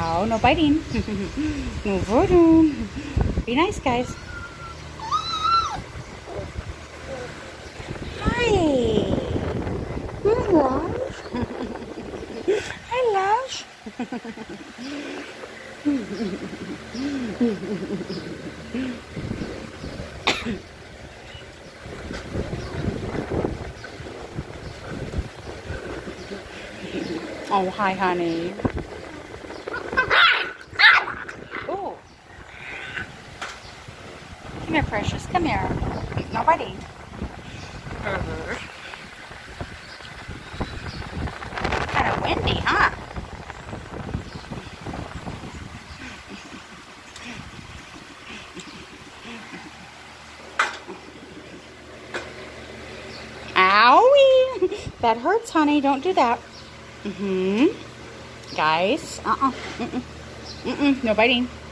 Ow, no biting. No biting. Be nice, guys. Hi. Hi, love. Hi, love. Oh, hi, honey. Oh. Come here, precious. Come here. No biting. Kind of windy, huh? Owie! That hurts, honey. Don't do that. Guys. No biting.